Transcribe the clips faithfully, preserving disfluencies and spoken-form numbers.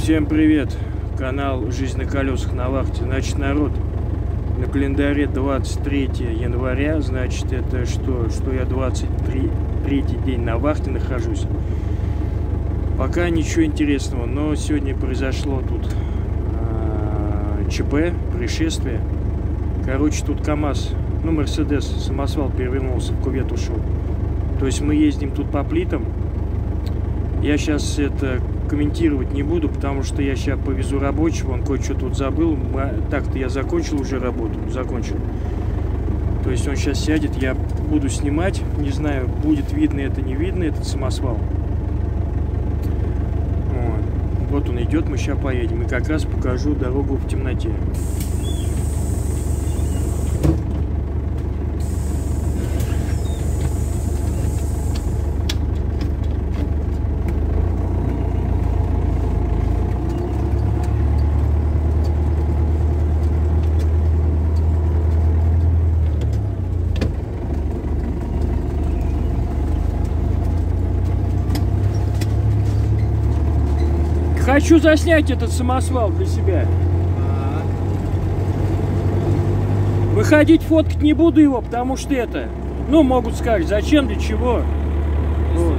Всем привет! Канал «Жизнь на колесах» на вахте. Значит, народ, на календаре двадцать третье января, значит, это что? Что я двадцать третий день на вахте нахожусь. Пока ничего интересного, но сегодня произошло тут э, ЧП, происшествие. Короче, тут КамАЗ, ну, Мерседес, самосвал перевернулся, в кювет ушел. То есть мы ездим тут по плитам. Я сейчас это комментировать не буду, потому что я сейчас повезу рабочего, он кое-что тут забыл. Так-то я закончил уже работу, закончил. То есть он сейчас сядет, я буду снимать. Не знаю, будет видно это, не видно, этот самосвал. Вот, вот он идет, мы сейчас поедем. И как раз покажу дорогу в темноте. Хочу заснять этот самосвал для себя. А -а -а. Выходить фоткать не буду его, потому что это, ну, могут сказать, зачем, для чего. Вот.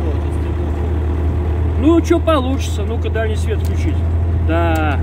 Ну, что получится, ну-ка, дальний свет включить. Да.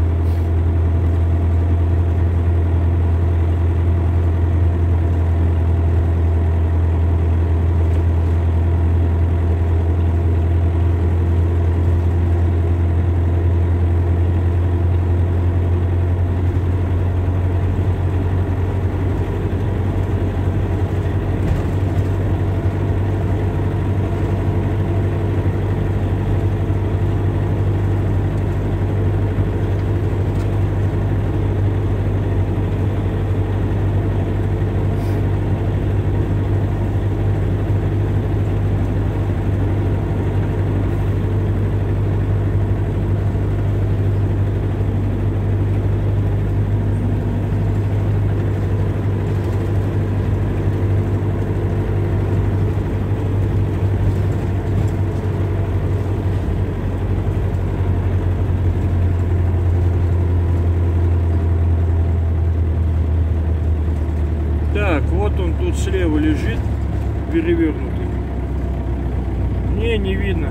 Так, вот он тут слева лежит, перевернутый. Не, не видно.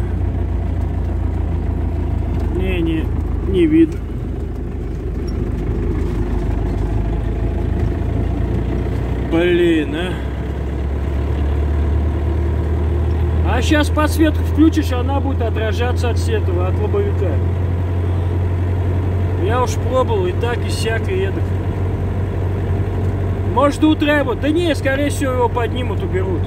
Не, не, не видно. Блин, а. А сейчас подсветку включишь, она будет отражаться от этого, от лобовика. Я уж пробовал и так, и сяк, и эдак. Может, устраивают? Да не, скорее всего, его поднимут, уберут.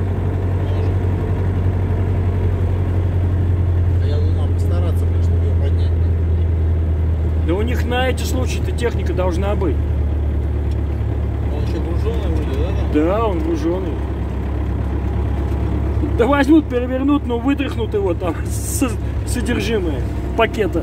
А я думал постараться, чтобы его поднять. Да у них на эти случаи-то техника должна быть. Он еще груженый вроде, да? Там? Да, он груженый. Да возьмут, перевернут, но вытряхнут его там содержимое пакета.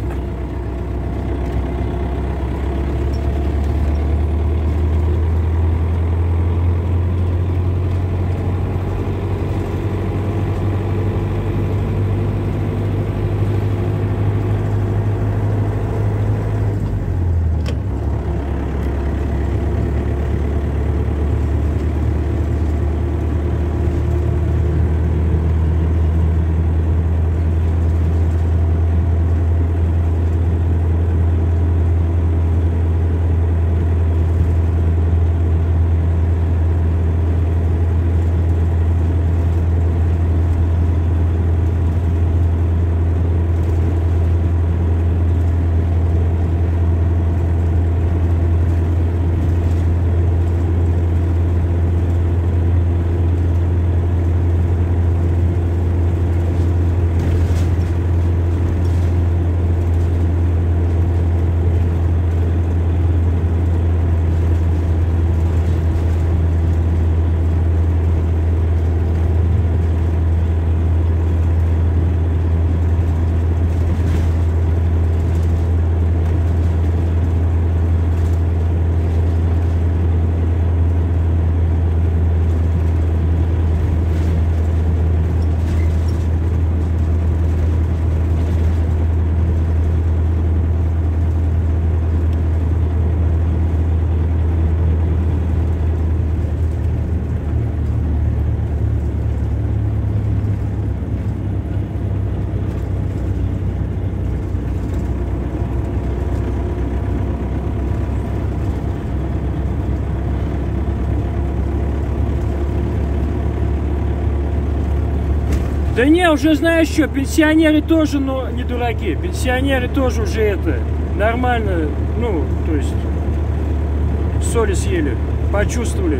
Да не, уже знаешь что, пенсионеры тоже, но не дураки. Пенсионеры тоже уже это, нормально, ну, то есть, соли съели, почувствовали.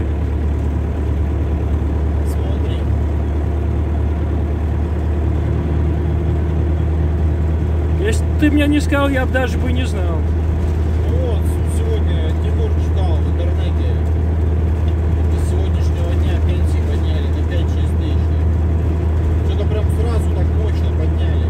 Смотри. Если ты мне не сказал, я бы даже бы не знал. Ну вот, сегодня Тимур читал в интернете. С сегодняшнего дня пенсии подняли на пять-шесть тысяч. Что-то прям сразу так мощно подняли.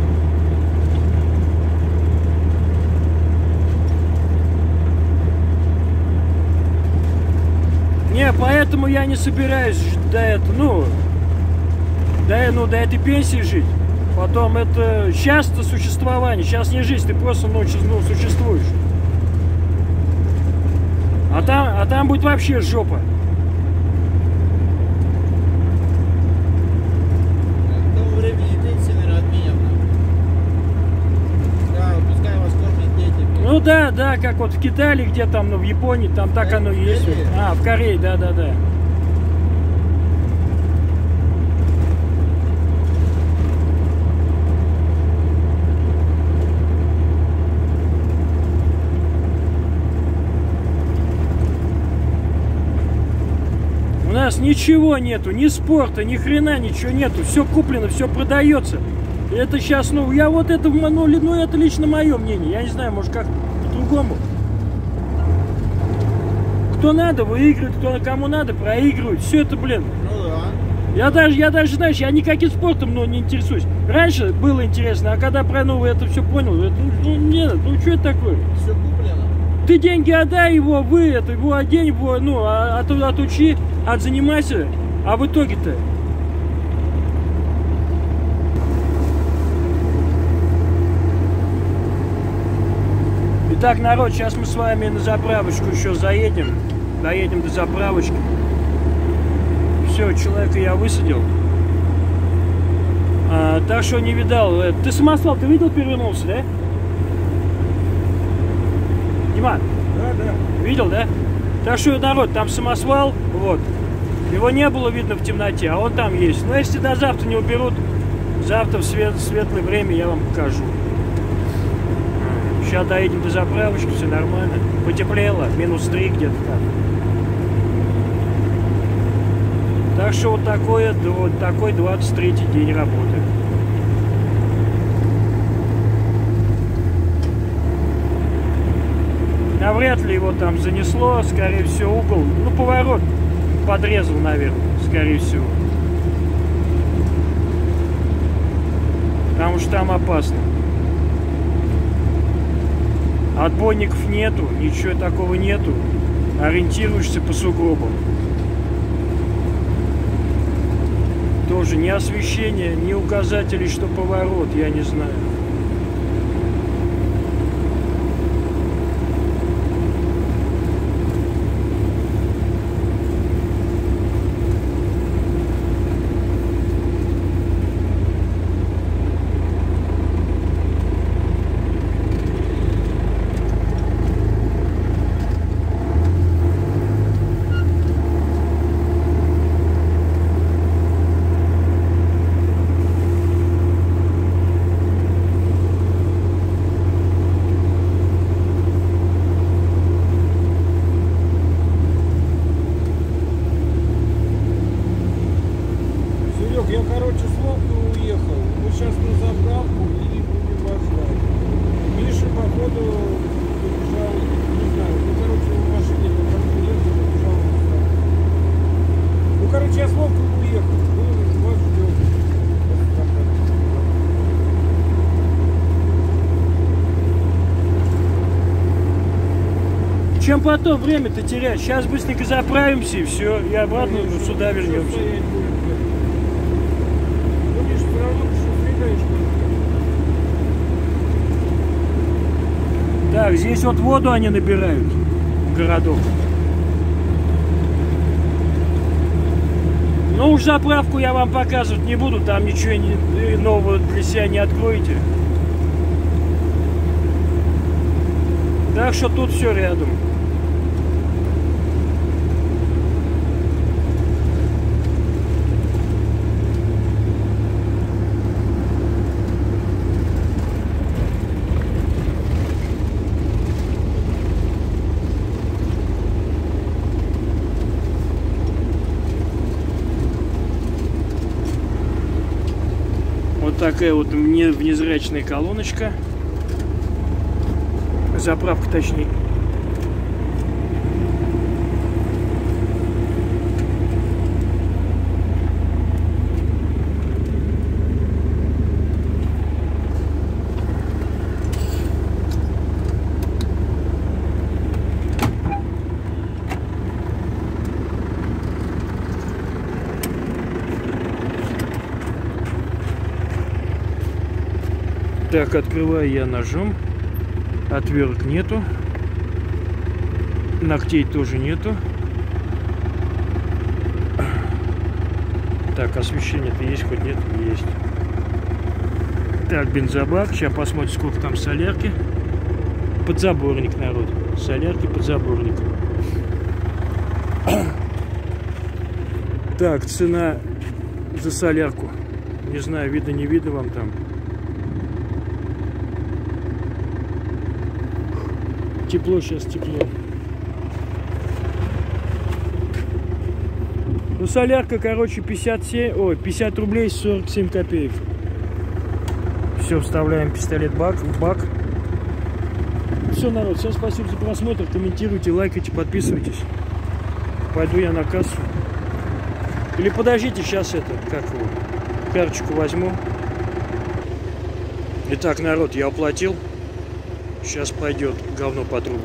Не, поэтому я не собираюсь до этого, ну, до, ну, до этой пенсии жить. Потом это сейчас-то существование, сейчас не жизнь, ты просто ну, ну, существуешь. А там, а там будет вообще жопа. К тому времени пенсии, наверное, отменят. Да, пускай вас кормят дети. Ну да, да, как вот в Китае, где там, ну в Японии, там так Да, оно в и есть. Корее? А, в Корее, да, да, да. У нас ничего нету, ни спорта, ни хрена ничего нету. Все куплено, все продается. И это сейчас, ну, я вот это, ну, ну, это лично мое мнение. Я не знаю, может, как по-другому. Кто надо, выигрывает, кто кому надо, проигрывает. Все это, блин. Ну да. Я даже, я даже, знаешь, я никаким спортом, ну, не интересуюсь. Раньше было интересно, а когда про ну, это все понял, это, ну, нет, ну, что это такое? Все куплено. Ты деньги отдай его, вы, это, его одень, его, ну, а, от, отучи, отзанимайся, а в итоге-то? Итак, народ, сейчас мы с вами на заправочку еще заедем, доедем до заправочки. Все, человека я высадил. А, так что не видал. Ты самосвал, ты видел, перевернулся, да? Диман? Да, да. Видел, да? Так что, народ, там самосвал, вот. Его не было видно в темноте, а он там есть. Но если до завтра не уберут, завтра в свет, светлое время я вам покажу. Сейчас доедем до заправочки, все нормально. Потеплело, минус три где-то там. Так что вот такой, вот такой двадцать третий день работы. Навряд ли его там занесло, скорее всего, угол, ну, поворот подрезал, наверное, скорее всего. Потому что там опасно. Отбойников нету, ничего такого нету. Ориентируешься по сугробам. Тоже ни освещения, ни указателей, что поворот, я не знаю. Я, короче, с лодкой уехал. Мы сейчас на заправку и будем вас ждать. Миша, походу, побежал, не знаю, ну, короче, в машине по ехал, побежал на заправку. Ну, короче, я с лодкой уехал. Мы вас ждем. Чем потом время-то терять? Сейчас быстренько заправимся и все, и обратно ну, сюда вернемся. Так, здесь вот воду они набирают, городок. Ну уж заправку я вам показывать не буду, там ничего не, нового для себя не откроете. Так что тут все рядом. такая вот внезрачная колоночка. Заправка, точнее. Так, открываю я ножом. Отверток нету. Ногтей тоже нету. Так, освещение-то есть, хоть нет? Есть. Так, бензобак. Сейчас посмотрим, сколько там солярки. Подзаборник, народ. Солярки, подзаборник. Так, цена за солярку. Не знаю, видно, не видно вам там. Тепло сейчас, тепло. Ну, солярка, короче, пятьдесят семь, ой, пятьдесят рублей сорок семь копеек. Все, вставляем пистолет бак, в бак. Все, народ, всем спасибо за просмотр. Комментируйте, лайкайте, подписывайтесь. Пойду я на кассу. Или подождите, сейчас это, как его, карточку возьму. Итак, народ, я оплатил. Сейчас пойдет говно по трубу.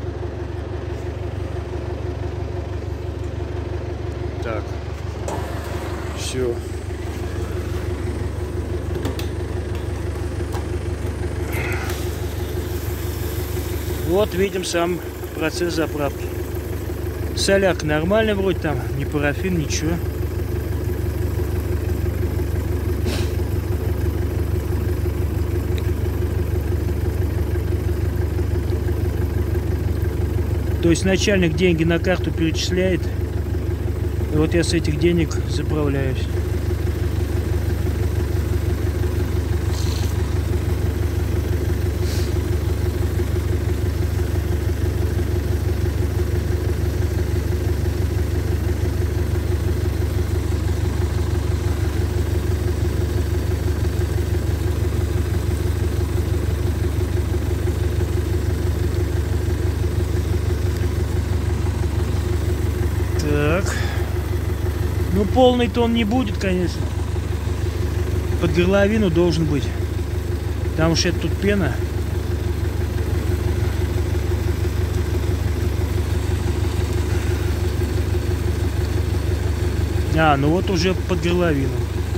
Так. Все. Вот видим сам процесс заправки. Солярка нормальная вроде, там ни парафин, ничего. То есть начальник деньги на карту перечисляет, и вот я с этих денег заправляюсь. Так. Ну, полный-то он не будет, конечно. Под горловину должен быть. Потому что это тут пена. А, ну вот уже под горловину.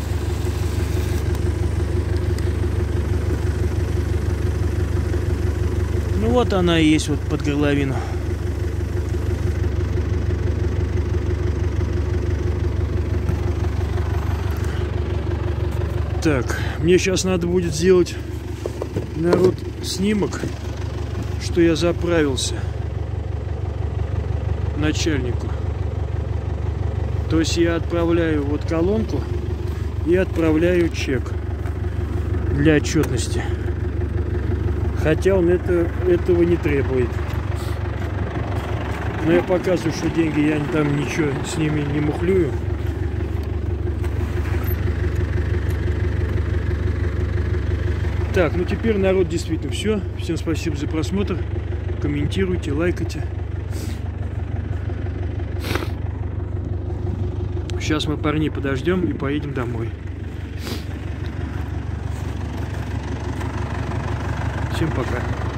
Ну вот она и есть, вот под горловину. Так, мне сейчас надо будет сделать, народ, снимок, что я заправился начальнику. То есть я отправляю вот колонку и отправляю чек для отчетности. Хотя он это, этого не требует. Но я показываю, что деньги, я там ничего с ними не мухлюю. Так, ну теперь, народ, действительно все. Всем спасибо за просмотр. Комментируйте, лайкайте. Сейчас мы парней подождем и поедем домой. Всем пока.